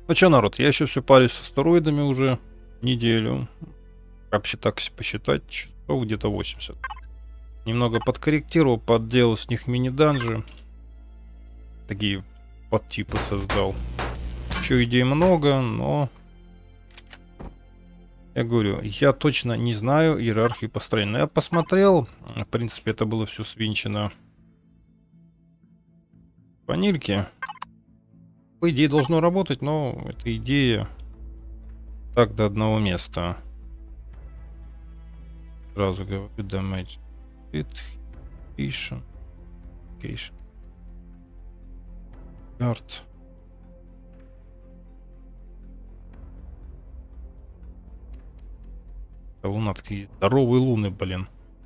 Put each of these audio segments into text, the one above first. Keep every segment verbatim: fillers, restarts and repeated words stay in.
Ну что, народ, я еще все парюсь с астероидами уже неделю. Вообще так посчитать, часов где-то восемьдесят. Немного подкорректировал, подделал с них мини-данжи. Такие подтипы создал. Еще идей много, но... Я говорю, я точно не знаю иерархию построения. Но я посмотрел, в принципе, это было все свинчено в ванильке. По идее должно работать, но эта идея так до одного места. Сразу говорю, damage hit, location, location, guard. А луна такие здоровые луны, блин.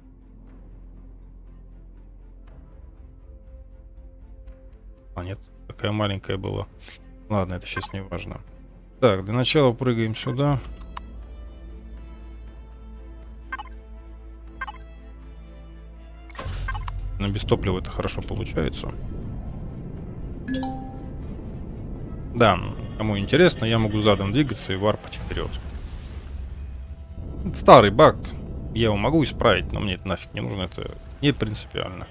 А нет, такая маленькая была. Ладно, это сейчас не важно. Так, для начала прыгаем сюда. На без топлива это хорошо получается. Да, кому интересно, я могу задом двигаться и варпать вперед. Это старый баг. Я его могу исправить, но мне это нафиг не нужно, это не принципиально.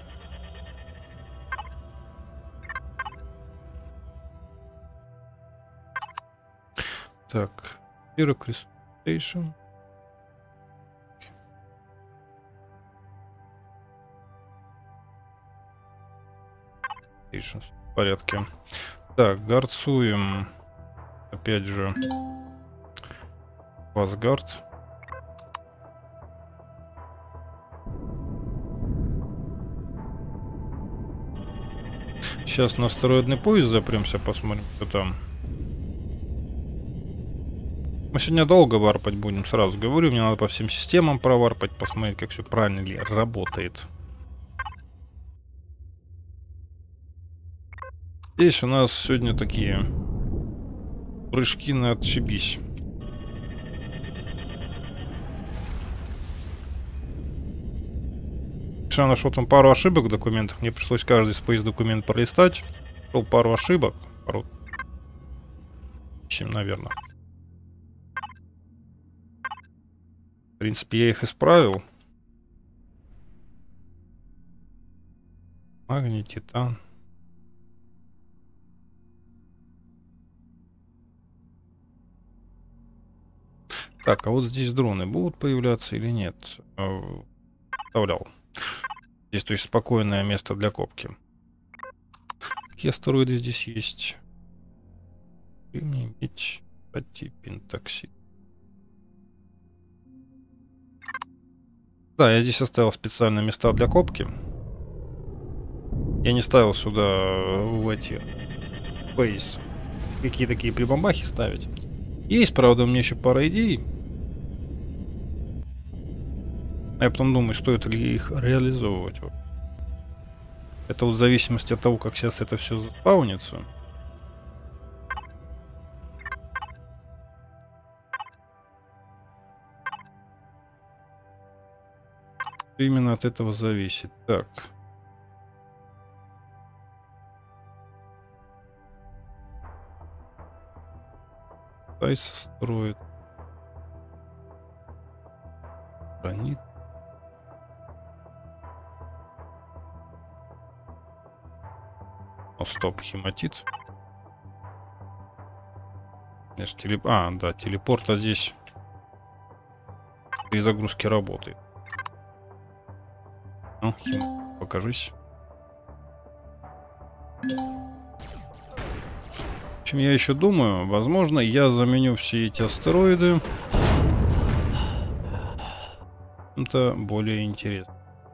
Так, Syracuse Station. Station в порядке. Так, гарцуем. Опять же. Васгард. Сейчас на астероидный поезд запремся, посмотрим, что там. Мы сегодня долго варпать будем, сразу говорю. Мне надо по всем системам проварпать, посмотреть, как все правильно ли работает. Здесь у нас сегодня такие прыжки на отшибись. Я нашел там пару ошибок в документах. Мне пришлось каждый спейс документ пролистать. Нашел пару ошибок. Пару... Чем, наверное. В принципе, я их исправил. Магний, титан. Так, а вот здесь дроны будут появляться или нет? Вставлял. Здесь, то есть, спокойное место для копки. Какие астероиды здесь есть? Кремний, медь, пати, пентоксид. Да, я здесь оставил специальные места для копки. Я не ставил сюда в эти бейс какие такие прибамбахи ставить. Есть, правда, у меня еще пара идей. Я потом думаю, стоит ли их реализовывать. Это вот в зависимости от того, как сейчас это все заспаунится. Именно от этого зависит. Так. Тайс строит. Гранит. О, стоп, хематит. Телеп... А, да, телепорт, а здесь при загрузке работает. Ну, хем... покажись. В общем, я еще думаю, возможно, я заменю все эти астероиды. Это более интересно.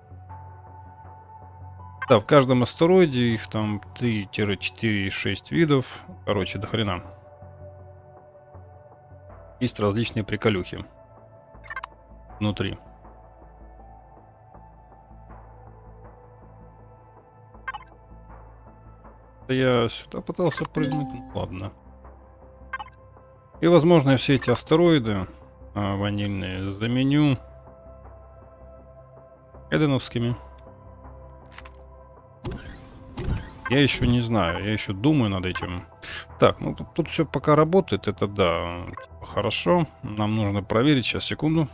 Да, в каждом астероиде их там три-четыре-шесть видов. Короче, до хрена. Есть различные приколюхи внутри. Я сюда пытался прыгнуть. Ну, ладно. И, возможно, я все эти астероиды а, ванильные заменю эденовскими. Я еще не знаю, я еще думаю над этим. Так, ну тут, тут все пока работает, это да, типа, хорошо. Нам нужно проверить, сейчас, секунду.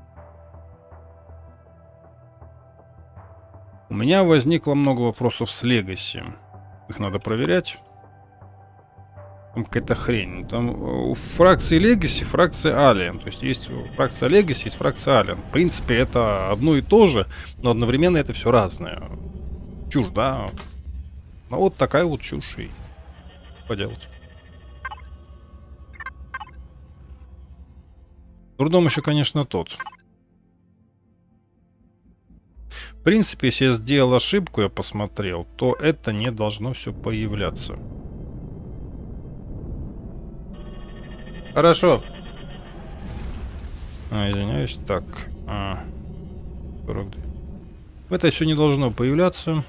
У меня возникло много вопросов с Legacy. Их надо проверять. Там какая-то хрень. Там у фракции Legacy, фракция Alien. То есть есть фракция Legacy, есть фракция Alien. В принципе, это одно и то же, но одновременно это все разное. Чушь, да? Ну вот такая вот чушь и поделать. Трудом еще, конечно, тот. В принципе, если я сделал ошибку, я посмотрел, то это не должно все появляться. Хорошо. А, извиняюсь. Так. А, сорок два. Это все не должно появляться.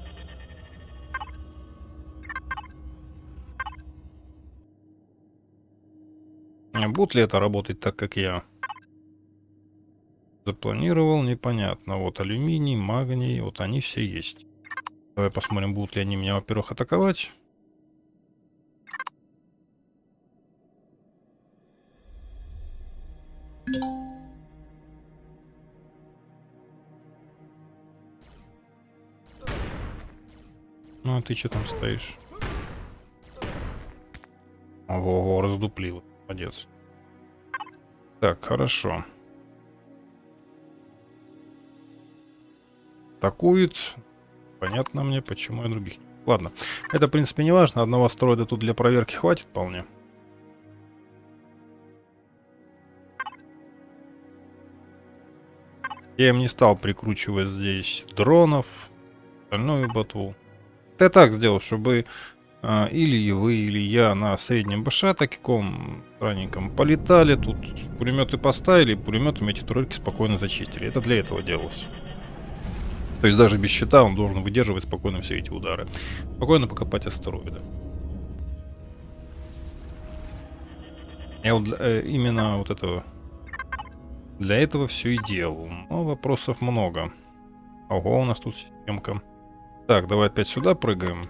Будет ли это работать так, как я запланировал, непонятно. Вот алюминий, магний, вот они все есть. Давай посмотрим, будут ли они меня, во-первых, атаковать. Ну, а ты что там стоишь? Ого, раздуплил. Молодец. Так, хорошо. Атакует. Понятно мне, почему я других. Ладно. Это, в принципе, не важно. Одного астероида тут для проверки хватит вполне. Я им не стал прикручивать здесь дронов, остальную ботву. Я так сделал, чтобы а, или вы, или я на среднем БШ таком раненьком полетали, тут пулеметы поставили, пулеметами эти турельки спокойно зачистили. Это для этого делалось. То есть даже без щита он должен выдерживать спокойно все эти удары. Спокойно покопать астероиды. Я вот для, э, именно вот этого... Для этого все и делал. Но вопросов много. Ого, у нас тут системка. Так, давай опять сюда прыгаем.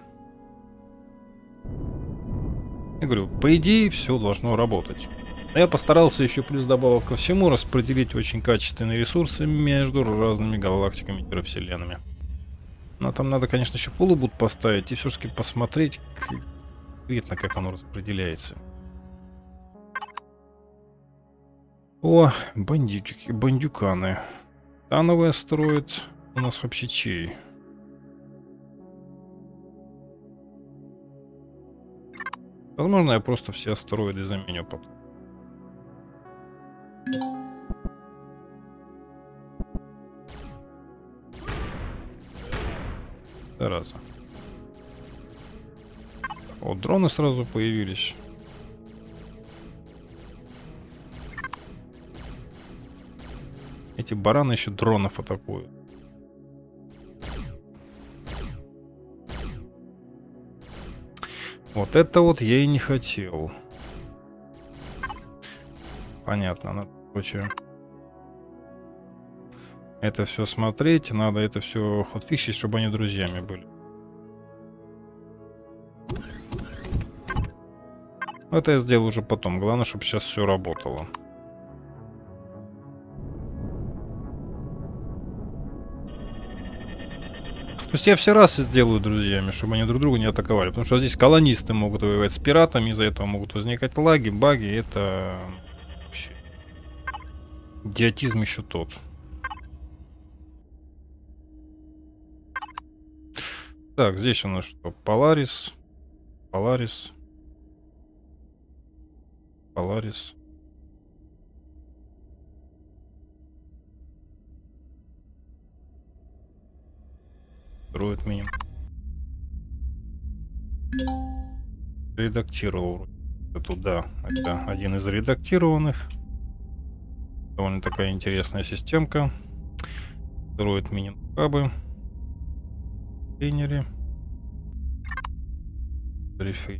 Я говорю, по идее, все должно работать. Я постарался еще плюс добавок ко всему распределить очень качественные ресурсы между разными галактиками и вселенными. Но там надо, конечно, еще полубут поставить и все-таки посмотреть, видно, как оно распределяется. О, бандюки, бандюканы. Тановые строят. У нас вообще чей? Возможно, я просто все астероиды заменю потом. Зараза. Вот дроны сразу появились. Эти бараны еще дронов атакуют. Вот это вот я и не хотел. Понятно, надо, короче, это все смотреть, надо это все хотфиксить, чтобы они друзьями были. Это я сделаю уже потом. Главное, чтобы сейчас все работало. То есть я все расы сделаю друзьями, чтобы они друг друга не атаковали. Потому что здесь колонисты могут воевать с пиратами, из-за этого могут возникать лаги, баги. Это вообще идиотизм еще тот. Так, здесь у нас что? Поларис. Поларис. Поларис. Строит минимум. Редактировал. Это да, это один из редактированных. Довольно такая интересная системка. Строит мини-хабы. Тренере. Рефей.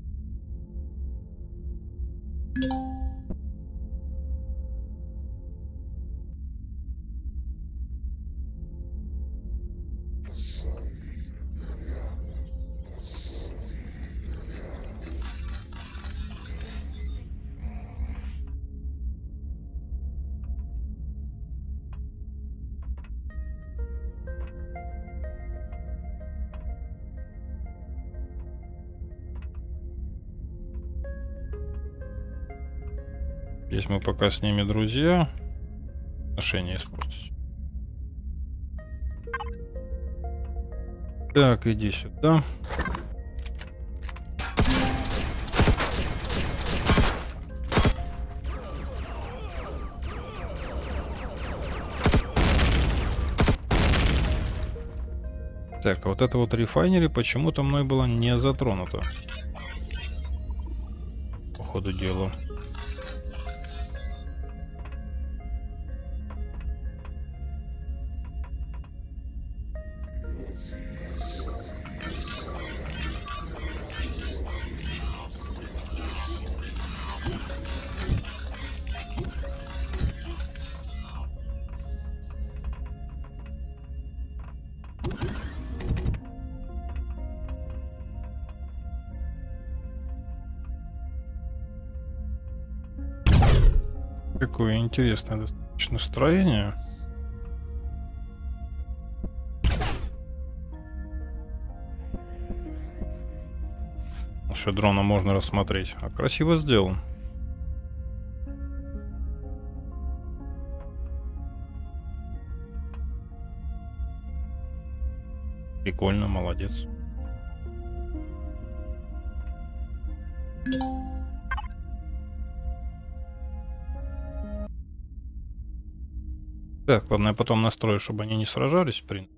Здесь мы пока с ними друзья. Отношения испортить. Так, иди сюда. Так, а вот это вот рефайнери почему-то мной было не затронуто. По ходу дела. Какое интересное достаточно строение. Еще дрона можно рассмотреть. А красиво сделан. Прикольно, молодец. Так, ладно, я потом настрою, чтобы они не сражались, в принципе.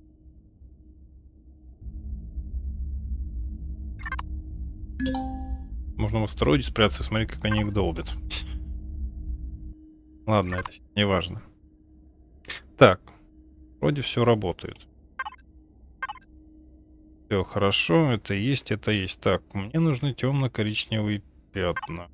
Можно в астероиде спрятаться и смотреть, как они их долбят. Ладно, это не важно. Так, вроде все работает. Все хорошо, это есть, это есть. Так, мне нужны темно-коричневые пятна.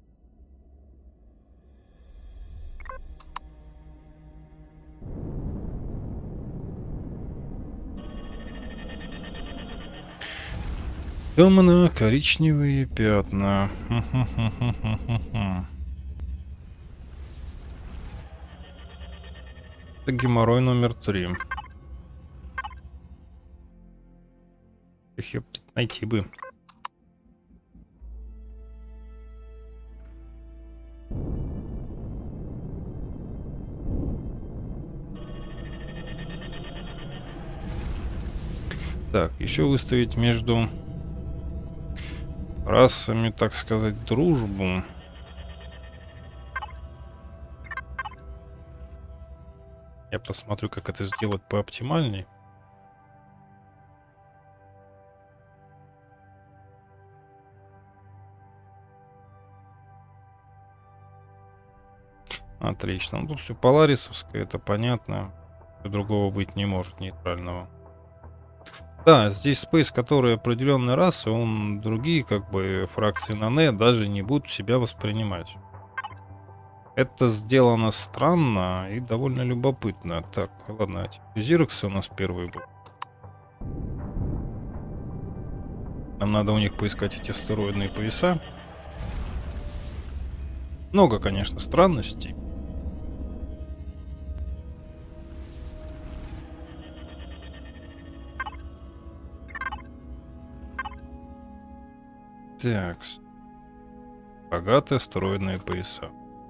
Темно-коричневые пятна. Это геморрой номер три. Их найти бы. Так, еще выставить между расами, так сказать, дружбу. Я посмотрю, как это сделать пооптимальней. Отлично. Ну, тут все поларисовское, это понятно. Другого быть не может, нейтрального. Да, здесь Space, который определенной расы, он другие, как бы, фракции Нане даже не будут себя воспринимать. Это сделано странно и довольно любопытно. Так, ладно, Зироксы у нас первые будут. Нам надо у них поискать эти астероидные пояса. Много, конечно, странностей. Так. Богатые астероидные пояса.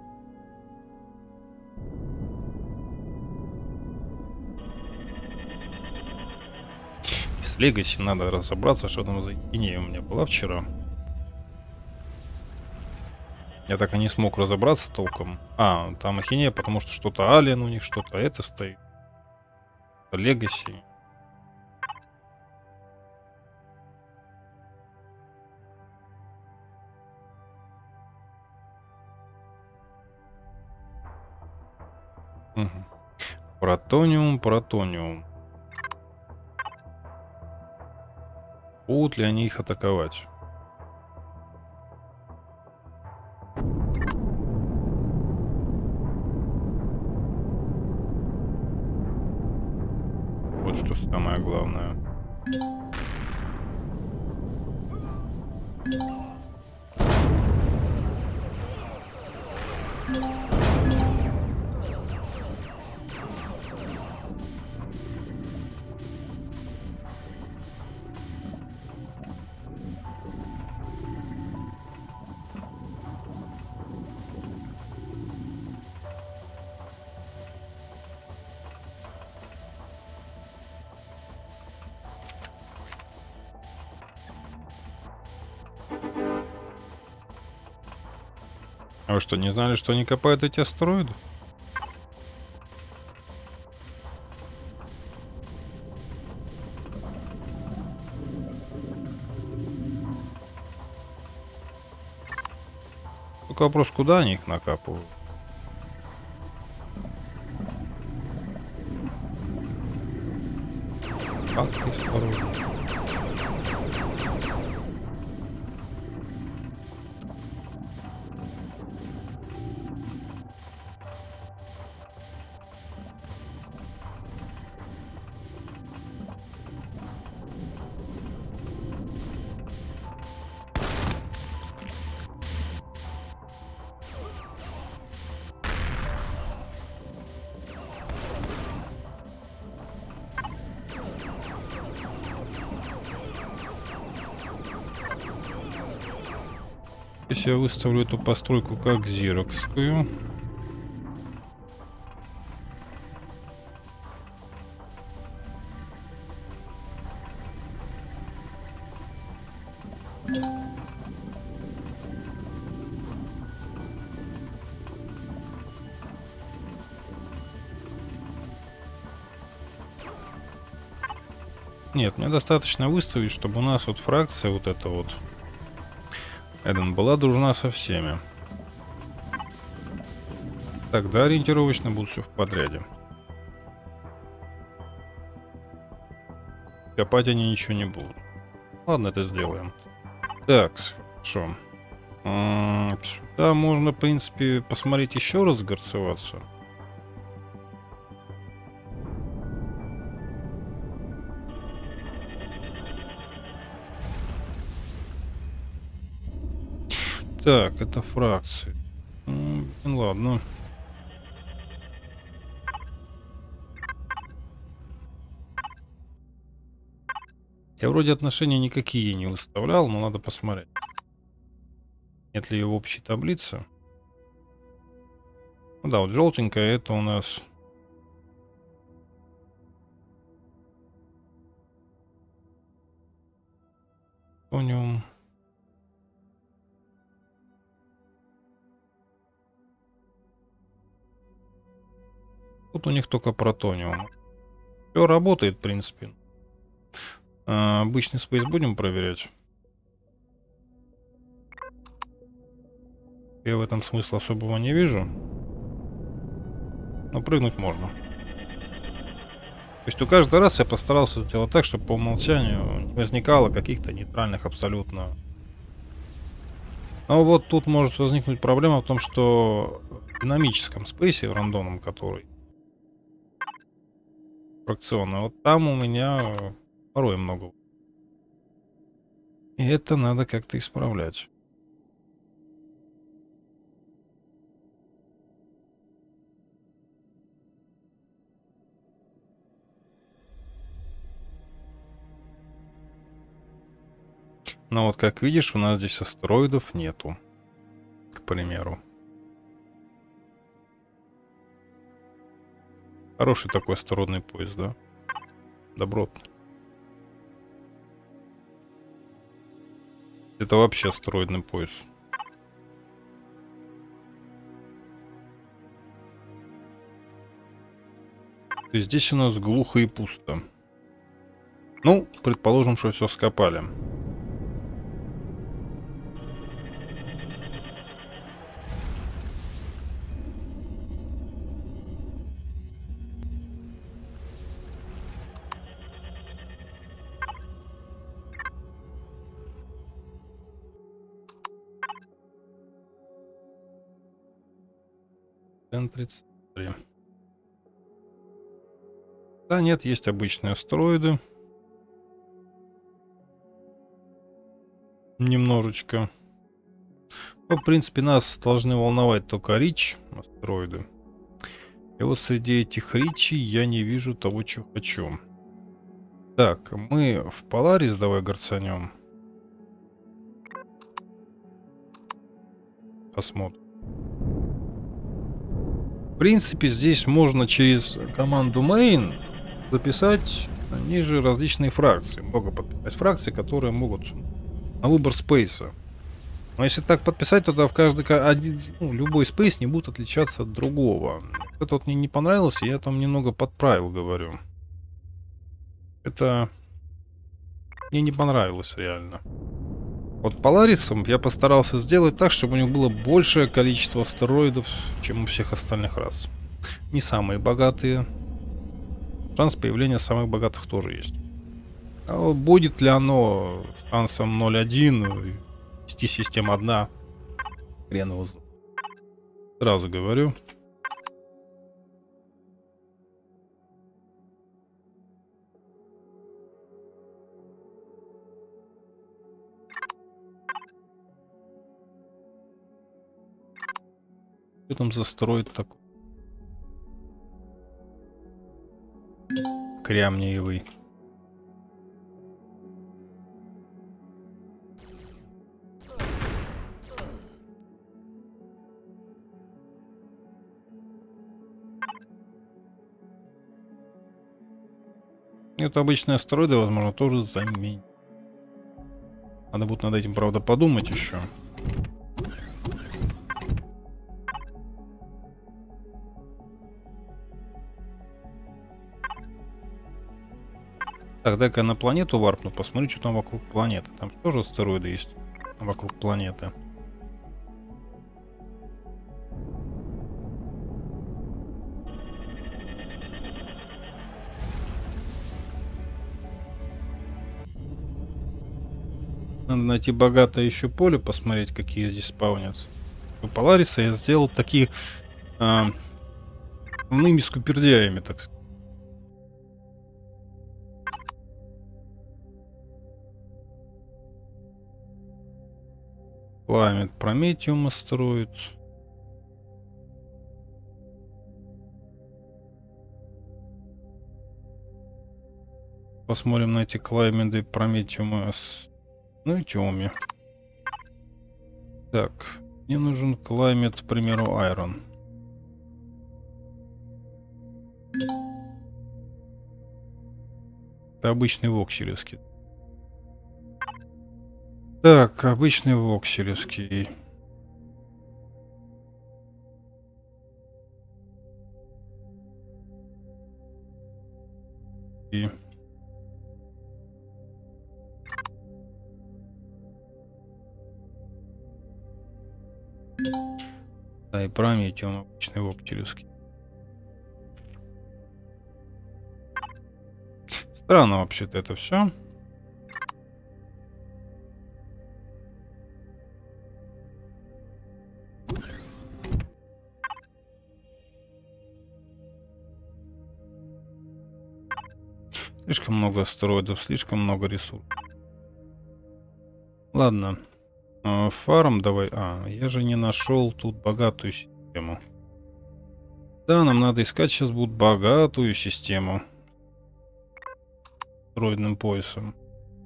С Легаси надо разобраться, что там за идея у меня была вчера. Я так и не смог разобраться толком. А, там ахинея, потому что что-то Alien у них, что-то это стоит. Легаси. Угу. Протониум, протониум. Будут ли они их атаковать? Вот что самое главное. А вы что, не знали, что они копают эти астероиды? Только вопрос, куда они их накапывают? Как их второй? Если я выставлю эту постройку как зирокскую. Нет, мне достаточно выставить, чтобы у нас вот фракция вот эта вот Эден была дружна со всеми. Тогда ориентировочно будут все в подряде. Копать они ничего не будут. Ладно, это сделаем. Так, хорошо. Сюда можно, в принципе, посмотреть еще раз горцеваться. Так, это фракции. Ну, ладно. Я вроде отношения никакие не выставлял, но надо посмотреть. Нет ли ее в общей таблице? Ну да, вот желтенькая это у нас... Тониум. Тут у них только протониум. Все работает, в принципе. А, обычный спейс будем проверять. Я в этом смысла особого не вижу. Но прыгнуть можно. То есть у каждый раз я постарался сделать так, чтобы по умолчанию не возникало каких-то нейтральных абсолютно. Но вот тут может возникнуть проблема в том, что в динамическом спейсе, в рандомном, который фракционный, вот там у меня порой много. И это надо как-то исправлять. Но вот как видишь, у нас здесь астероидов нету, к примеру. Хороший такой астероидный поезд, да? Добротный. Это вообще астероидный пояс. То есть здесь у нас глухо и пусто. Ну, предположим, что все скопали. тридцать три. Да, нет, есть обычные астероиды. Немножечко. Но, в принципе, нас должны волновать только Рич, астероиды. И вот среди этих Ричи я не вижу того, чего хочу. Так, мы в Поларис давай горцанем. Посмотрим. В принципе, здесь можно через команду main записать ниже различные фракции. Много подписать фракций, которые могут на выбор спейса. Но если так подписать, то тогда в каждый ка- один, ну, любой спейс не будет отличаться от другого. Это вот мне не понравился, я там немного подправил, говорю. Это мне не понравилось реально. Вот Поларисом я постарался сделать так, чтобы у них было большее количество астероидов, чем у всех остальных рас. Не самые богатые. Шанс появления самых богатых тоже есть. А вот будет ли оно шансом ноль один, вести система одна, хрен его знает. Сразу говорю. Что там за астероид такой? Кремниевый. Это обычные астероиды, возможно, тоже заменить. Надо будет над этим, правда, подумать еще. Так, дай-ка я на планету варпну, посмотрю, что там вокруг планеты. Там тоже астероиды есть вокруг планеты. Надо найти богатое еще поле, посмотреть, какие здесь спаунятся. У Полариса я сделал такие а, основными скупердяями, так сказать. Пламет Прометиум астероид. Посмотрим на эти клайменды Прометиума с... Ну и Тёми. Так, мне нужен клаймет, к примеру, Айрон. Это обычный вокселевский. Так, обычный вокселевский. И... Да, и Прометиум обычный вокселевский. Странно вообще-то это все. Слишком много астероидов, слишком много ресурсов. Ладно. Фарм давай. А, я же не нашел тут богатую систему. Да, нам надо искать сейчас будет богатую систему. Астероидным поясом.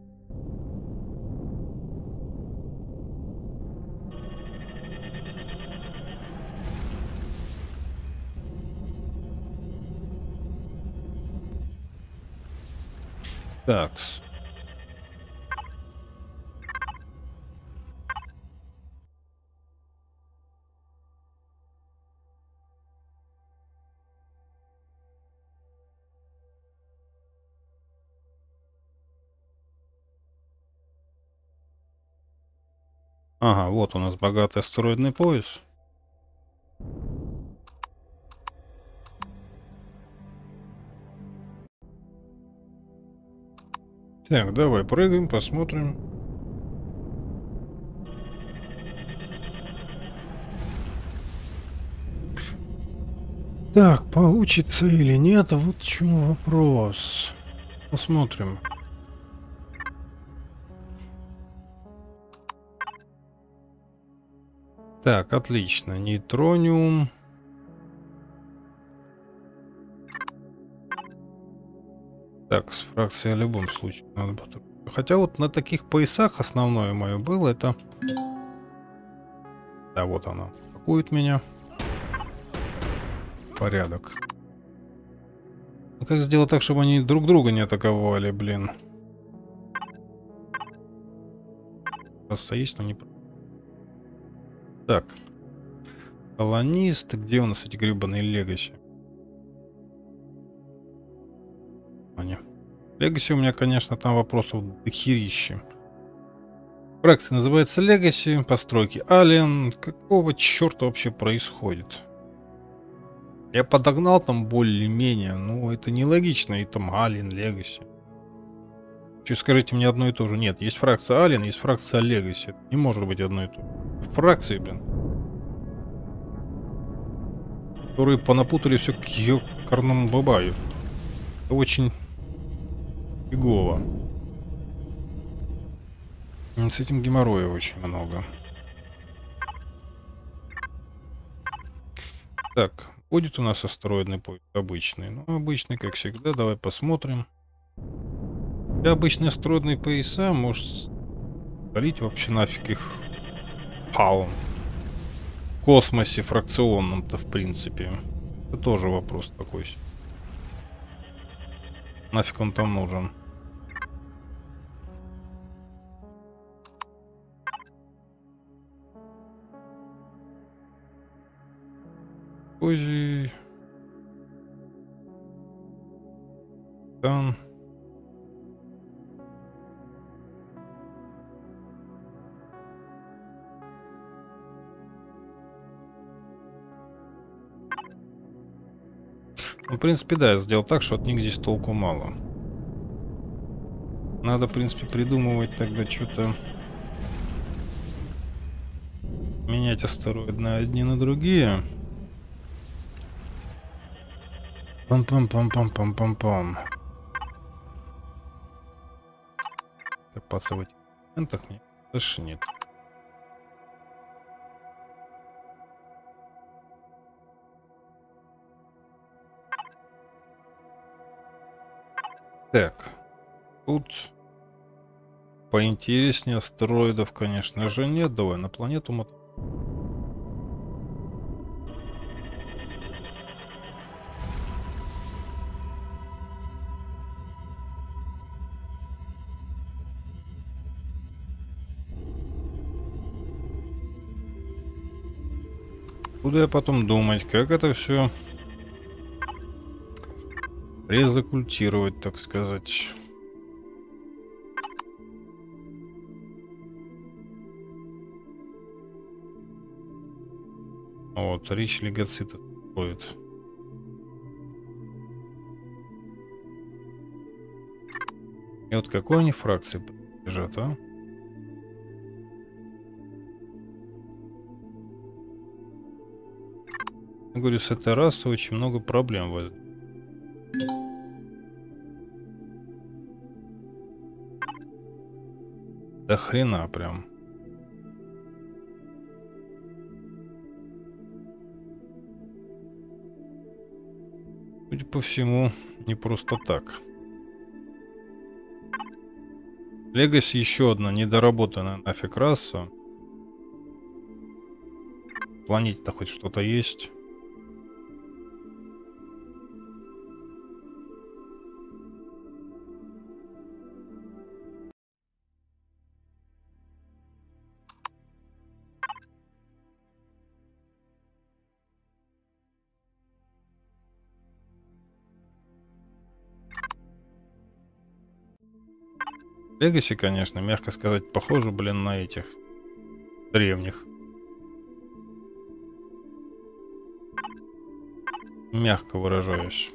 Такс. Ага, вот у нас богатый астероидный пояс. Так, давай прыгаем, посмотрим. Так, получится или нет, вот в чем вопрос. Посмотрим. Так, отлично. Нейтрониум. Так, с фракцией в любом случае надо потом. Хотя вот на таких поясах основное мое было это... Да, вот оно. Атакует меня. Порядок. Ну, как сделать так, чтобы они друг друга не атаковали, блин? Просто есть, но не... Так. Колонист. Где у нас эти гребаные легаси? Они. Легаси у меня, конечно, там вопросов дохерища. Фракция называется Legacy, постройки Alien. Какого черта вообще происходит? Я подогнал там более-менее, но это нелогично, и там Alien, Legacy. Че, скажите мне одно и то же? Нет, есть фракция Alien, есть фракция Legacy. Это не может быть одно и то же. Фракции, блин. Которые понапутали все к ёкарному бабаю. Это очень фигово. С этим геморроя очень много. Так, будет у нас астероидный поезд обычный. Ну, обычный, как всегда. Давай посмотрим. И обычные астероидные пояса, может, спалить вообще нафиг их палом. В космосе фракционном-то, в принципе. Это тоже вопрос такой. Нафиг он там нужен? Позже... Там... Ну, в принципе, да, я сделал так, что от них здесь толку мало. Надо, в принципе, придумывать тогда что-то... Менять астероиды на одни на другие. Пам-пам-пам-пам-пам-пам-пам. Копаться в этих моментах мне больше нет. Так. Тут поинтереснее астероидов, конечно же, нет. Давай на планету мот. Буду я потом думать, как это все резакультировать, так сказать. Вот, речь легоцита стоит. И вот какой они фракции принадлежат, а? Я говорю, с этой расой очень много проблем возникнет. До хрена прям. Судя по всему, не просто так. Legacy еще одна недоработанная нафиг раса. В планете-то хоть что-то есть. Legacy, конечно, мягко сказать, похоже, блин, на этих древних. Мягко выражаюсь.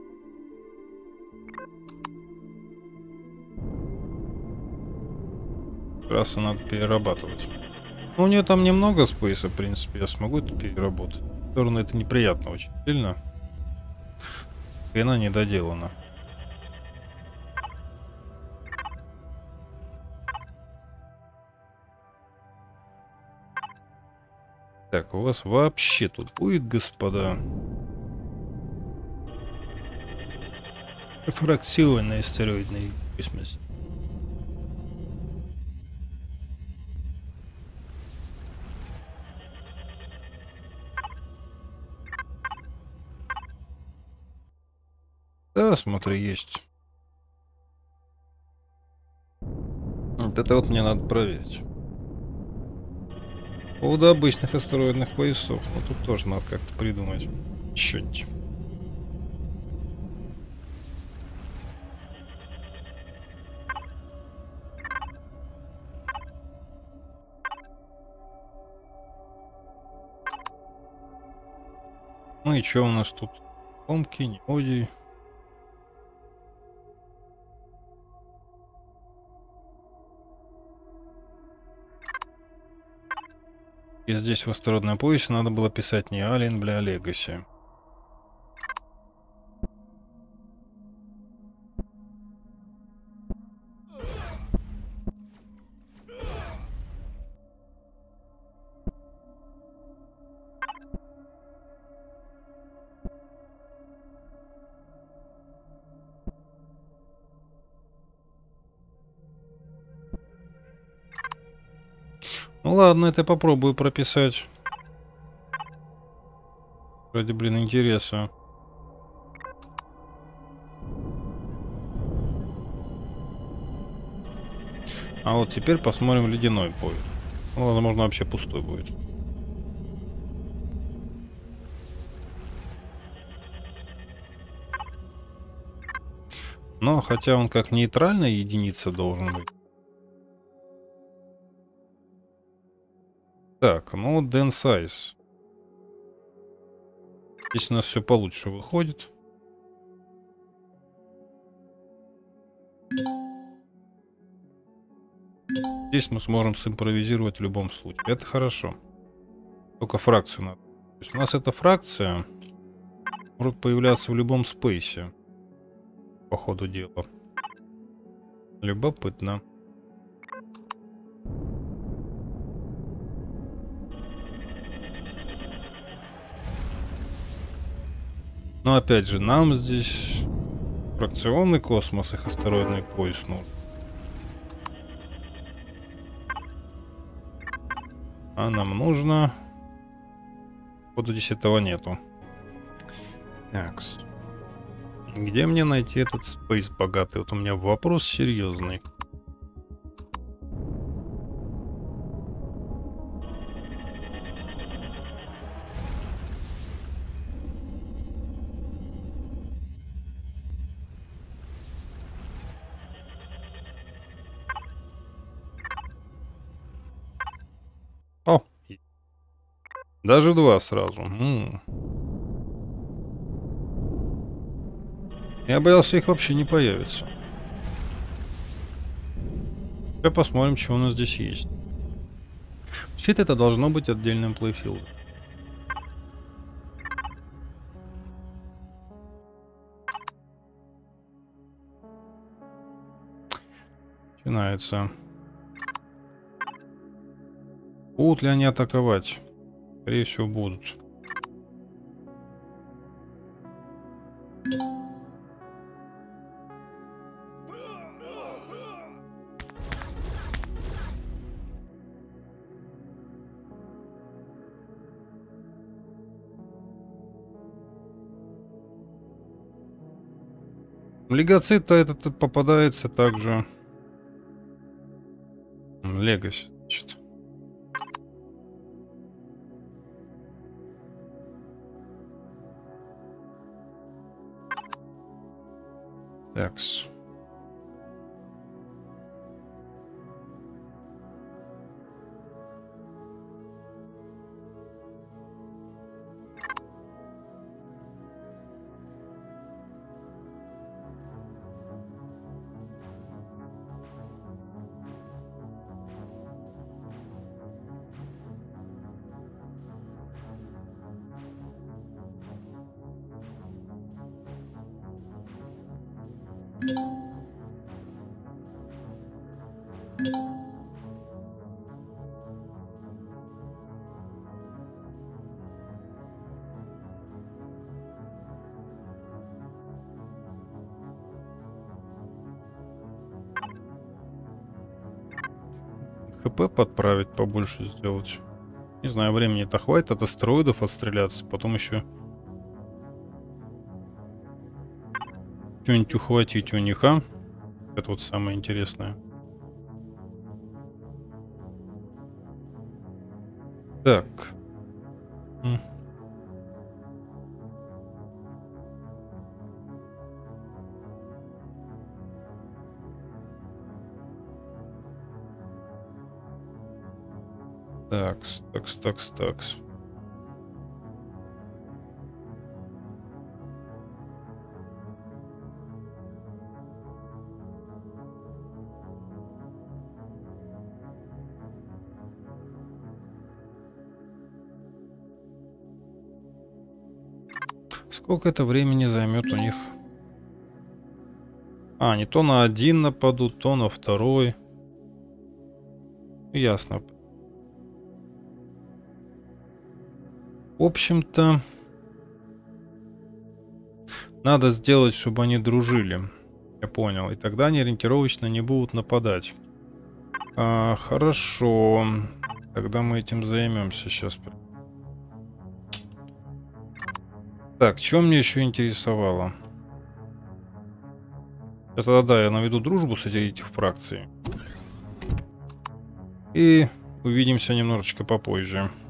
Расы надо перерабатывать. Ну, у нее там немного спейса, в принципе, я смогу это переработать. В сторону это неприятно очень сильно. И она не доделана. Так, у вас вообще тут будет, господа, фракционный астероидный космос? Да, смотри, есть. Вот это вот мне надо проверить. поводу обычных астероидных поясов. Но тут тоже надо как-то придумать что-нибудь. Ну и что у нас тут? Комки, неодий. И здесь в астероидном поясе надо было писать не Alien, бля, а Legacy. Ну ладно, это попробую прописать. Ради, блин, интереса. А вот теперь посмотрим ледяной поезд. Ну, возможно, вообще пустой будет. Но хотя он как нейтральная единица должен быть. Так, ну Den Size. Здесь у нас все получше выходит. Здесь мы сможем симпровизировать в любом случае. Это хорошо. Только фракцию надо. То есть у нас эта фракция может появляться в любом спейсе. По ходу дела. Любопытно. Но опять же, нам здесь фракционный космос, их астероидный пояс нужен. А нам нужно... Вот здесь этого нету. Так. Где мне найти этот спейс богатый? Вот у меня вопрос серьезный. О! Даже два сразу. М-м. Я боялся, их вообще не появится. Сейчас посмотрим, что у нас здесь есть. Вообще-то это должно быть отдельным плейфилдом. Начинается. Будут ли они атаковать? Скорее всего, будут. Легоцит-то этот попадается также. Легаси, значит. Такс. ХП подправить, побольше сделать. Не знаю, времени-то хватит от астероидов отстреляться, потом еще что-нибудь ухватить у них, а? Это вот самое интересное. Так. М. Такс, такс, такс, такс. Сколько это времени займет у них? А, не то на один нападут, то на второй. Ясно. В общем-то, надо сделать, чтобы они дружили. Я понял. И тогда они ориентировочно не будут нападать. А, хорошо. Тогда мы этим займемся сейчас. Так, что мне еще интересовало? Это да, я наведу дружбу с этих фракций. И увидимся немножечко попозже.